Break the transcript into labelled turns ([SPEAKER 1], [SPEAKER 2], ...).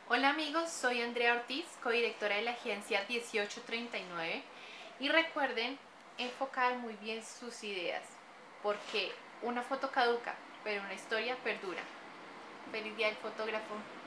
[SPEAKER 1] Hola amigos, soy Andrea Ortiz, codirectora de la agencia 1839 y recuerden enfocar muy bien sus ideas porque una foto caduca, pero una historia perdura. Feliz día del fotógrafo.